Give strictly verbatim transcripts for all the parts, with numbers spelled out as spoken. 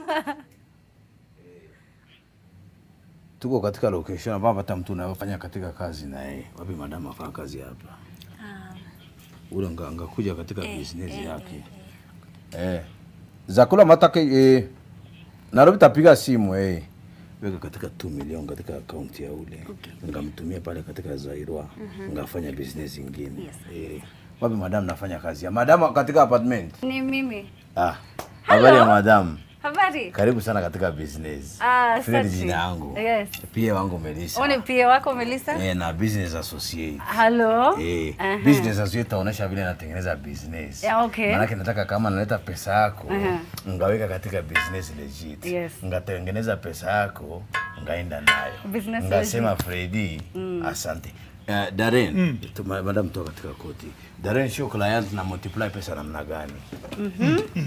Tuko katika location ambapo hata mtu anafanya katika kazi na yeye. Wapi madam afanya kazi hapa? Ah. Ule nganga kuja katika eh, business eh, yake. Eh. eh. Zakula matake eh Nairobi tapiga simu eh. Weka katika two million katika account ya ule. Okay. Ngamtumia pale katika Zairwa. Mm -hmm. Ngafanya business nyingine. Yes. Eh. Wapi madam nafanya kazi ya madam katika apartment? Ni mimi. Ah. Habari ya madam. Habari. Karibu sana katika business. Ah, asante. Jina yangu. Yes. Pia wangu Melissa. One pia wako Melissa? Eh, na business associate. Hello. Eh, uh -huh. Business associate taonesha vile natengeneza business. Yeah, okay. Maana nataka kama naleta pesa yako, uh -huh. ngaweka katika business legit. Yes. Ngatengeneza pesa yako, ngaenda nayo. Business ngasema Freddy, mm. asante. Uh, Darren, mm. tuma madam toka katika koti. Darren show client na multiply pesa namna gani? Mhm. Mm mm.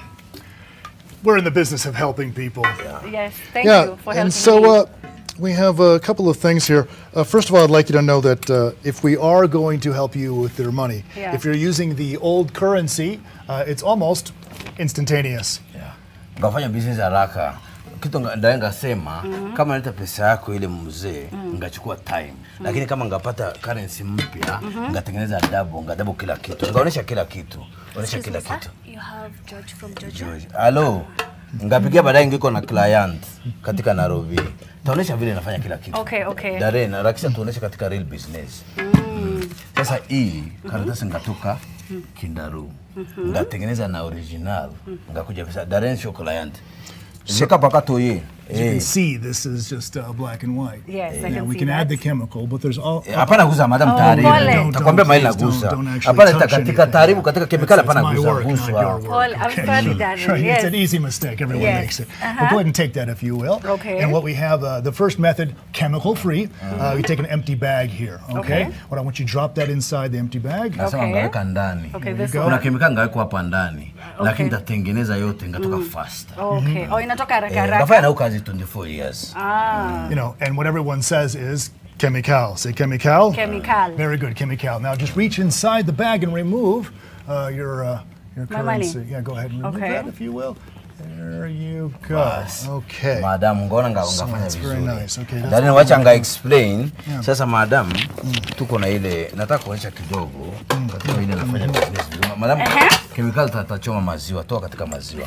We're in the business of helping people. Yeah. Yes, thank yeah, you for helping and so me. uh, we have a couple of things here. Uh, first of all, I'd like you to know that uh, if we are going to help you with your money, yeah. if you're using the old currency, uh, it's almost instantaneous. Yeah. Ngafanya business haraka. Kitu ndaenga sema mm -hmm. kama naleta pesa yako ile mzee mm -hmm. ngachukua time. Mm -hmm. Lakini kama ngapata currency mpya, mm -hmm. ngatengeneza double, ngadouble kila kitu. Ngaonesha kila kitu. Onesha kila kitu. You have George from Georgia. George. Hello. Ngapigia baadaye ngiko na client katika Nairobi. Taonesha vile nafanya kila kitu. Okay, okay. Darren, harakisha tuoneshe katika real business. Mm. Sasa hii karatasi ngatoka Kindaru. Ngatengeneza na original. Ngakuja pesa Darren show client. Sika pakato ye. As you can see, this is just uh, black and white. Yes, I now, can we see can that. add the chemical, but there's all... Hapana guza madam oh, taaribu. Takwambia maila guza. Hapana katika taaribu katika chemical hapana guza guza. Paul, I'm sorry Darren. Yes. It's an easy mistake, everyone yes. makes it. Uh -huh. But go ahead and take that if you will. Okay. And what we have, uh, the first method, chemical free. Uh, you take an empty bag here, okay? okay. What I want you to drop that inside the empty bag. Nasema ngaweka ndani. Okay, this kuna chemical ngaweka hapa ndani. Okay. Lakini tatengeneza yote ngatoka mm. fast. Okay. Oh, inatoka haraka haraka. Ngafanya na kazi twenty-four years. Ah. You know, and what everyone says is chemical. Say chemical. Chemical. Very good, chemical. Now just reach inside the bag and remove uh, your uh, your My currency. money. Yeah, go ahead and remove okay. that if you will. There you go. Yes. Okay. Madam, ngona nga so ngafanya vizuri. Very nice. Okay. Ndani wacha nga explain. Yeah. Sasa madam, mm. tuko na ile nataka kuacha kidogo mm. katika ile nafanya business vizuri. Madam, uh -huh. chemical tatachoma maziwa, toa katika maziwa.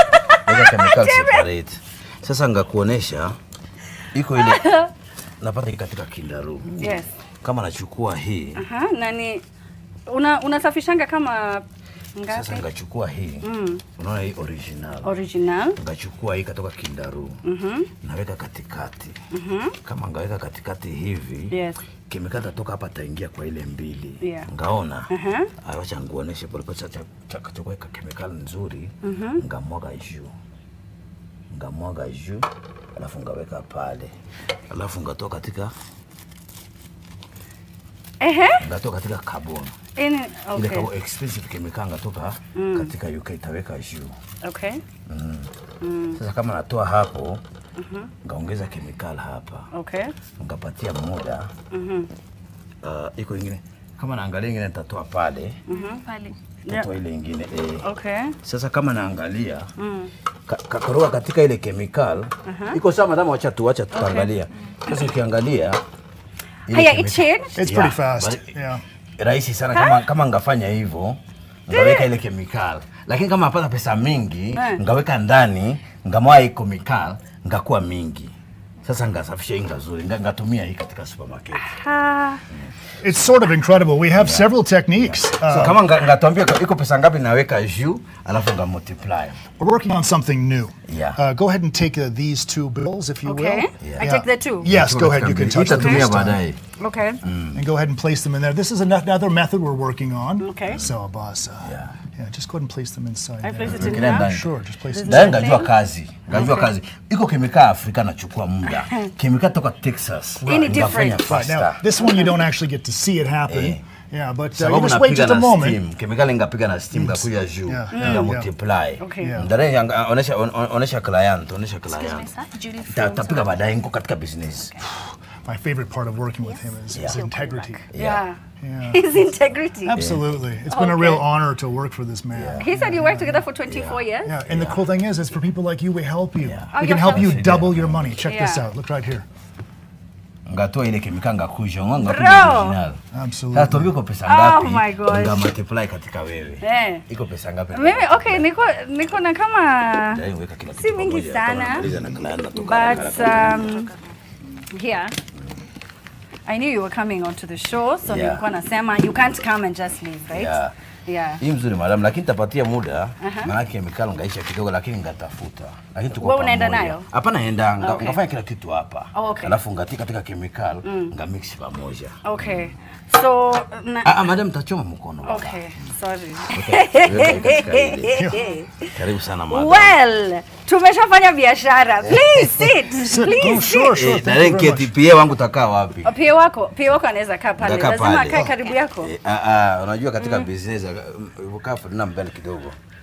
Weka chemical separate. Sasa ngakuonesha iko ile napata katika Kindaru. Yes. Kama nachukua hii. Aha, nani una unasafishanga kama ngapi? Sasa ngachukua hii. Mm. Unaona hii original. Original. Ngachukua hii kutoka Kindaru. Mhm. Mm naweka katikati. Mhm. Mm kama ngaweka katikati hivi. Yes. Kemikali tatoka hapa taingia kwa ile mbili. Yeah. Ngaona. Mhm. Mm acha nguoneshe pole pole cha cha kuweka kemikali nzuri. Mhm. Mm ngamwaga juu. Ngamwaga juu. Alafu ngaweka pale. Alafu ngatoka katika ehe ngatoka katika carbon. In okay. Ile kama expensive chemical ngatoka mm. katika U K taweka juu. Okay. Mm. Mm. Sasa kama natoa hapo, mhm, mm ngaongeza chemical hapa. Okay. Ngapatia muda. Mhm. Mm uh, iko nyingine. Kama naangalia nyingine nitatoa pale. Mhm. Mm pale. Nitatoa ile nyingine eh. Okay. Sasa kama naangalia, mm kakoroga katika ile chemical, uh -huh. iko sawa madam, acha tu acha tutaangalia. Okay. Sasa ukiangalia haya it changed. It's yeah, pretty fast. Yeah. Rahisi sana huh? kama kama ngafanya hivyo, ngaweka ile chemical. Lakini kama hapana pesa mingi, huh? ngaweka ndani, ngamwa hii chemical, ngakuwa mingi. Sasa ngasafisha hii ngazuri, ngatumia hii katika supermarket. Aha. It's sort of incredible. We have yeah. several techniques. Yeah. So uh, kama ngatuambia iko pesa ngapi naweka juu, alafu nga multiply. We're working on something new. Yeah. Uh, go ahead and take uh, these two bills if you okay. will. Yeah. I take the two. Yes, go ahead. You can touch them. Okay. Okay. Mm. And go ahead and place them in there. This is another method we're working on. Okay. So, boss. Uh, yeah. Yeah, just go ahead and place them inside. I place there. it in there. Sure, just place them. Ndani ngajua kazi. Ngajua kazi. Iko chemical Afrika nachukua muda. Chemical toka Texas. Any different. Right, now, this one you don't actually get to see it happen. Eh. Yeah, but uh, you just wait just a moment. Chemical ngapiga na steam ngakuja juu. Yeah. Nga Yeah. multiply. Okay. Ndani onesha onesha client, onesha client. Tapiga baadaye niko katika business. my favorite part of working with him is his Yeah. integrity. Yeah. Yeah. His integrity. Absolutely. It's been a Okay. real honor to work for this man. He said you worked together for twenty-four years? Yeah, and the cool thing is, is for people like you, we help you. Yeah. Oh, We you can help you help. double your money. Check this Yeah. out. Look right here. Ngatoa ile kemikali ngakuja nganga Bro. original. Absolutely. Sasa tuambie uko pesa Oh ngapi? my gosh. Nga multiply katika wewe. Eh. Iko pesa ngapi? Mimi okay, niko niko na kama Dai weka kila si kitu mingi pamoja, sana. kama namaliza na kana natoka. But um, here, I knew you were coming onto the show, so Yeah. nilikuwa nasema you can't come and just leave, right? Yeah. Yeah. Hii mzuri madam, lakini tapatia muda. Maana kemikali ngaisha kidogo, lakini ngatafuta. Lakini tuko Wewe unaenda pamoja. nayo? Hapana, enda nga, Okay. ngafanya kila kitu hapa. Oh, okay. Alafu ngatika katika kemikali, nga mix pamoja. Okay. So na, Ah, ah, madam tachoma mkono baba. okay, sorry. Weka katika ile. Karibu sana madam. Well, tumeshafanya biashara. Please sit. Please Oh, sure, sit. sure. Eh, Thank na you very renke much. T P A wangu takaa wapi? Pia wako, pia wako anaweza kaa pale. Ndakaa Lazima pale. akae karibu yako. Eh, ah, ah, unajua katika business ukaa na mbele kidogo.